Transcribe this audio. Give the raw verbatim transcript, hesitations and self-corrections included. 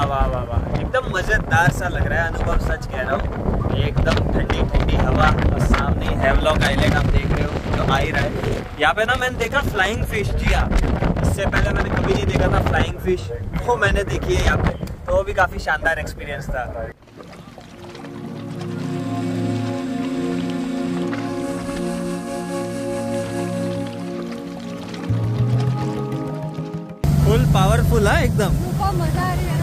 वाह वाह वाह, एकदम मजेदार सा लग रहा है अनुभव, सच कह रहा हूँ। एकदम ठंडी ठंडी हवा और सामने हैवलॉक आइलैंड आप देख रहे हो जो आ ही रहा है। यहाँ पे ना मैंने देखा फ्लाइंग फिश। जी हाँ, इससे पहले मैंने कभी नहीं देखा था फ्लाइंग फिश, वो मैंने देखी है यहाँ पे, तो वो भी काफी शानदार एक्सपीरियंस था। फुल पावरफुल है एकदम, मजा आ रही है।